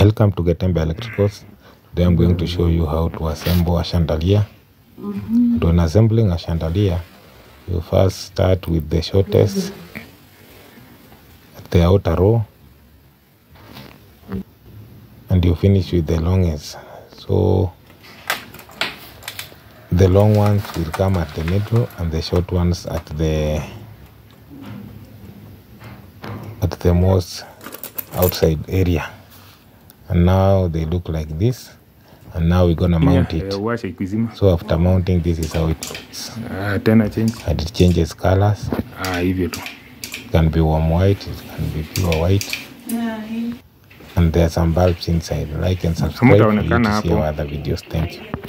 Welcome to Getembe Electricals. Today I'm going to show you how to assemble a chandelier. And when assembling a chandelier, you first start with the shortest at the outer row, and you finish with the longest. So the long ones will come at the middle and the short ones at the most outside area. And now they look like this, and now we're gonna mount it. So after mounting, this is how it looks. And it changes colors. It can be warm white, it can be pure white, and there are some bulbs inside. Like and subscribe for you to see our other videos. Thank you.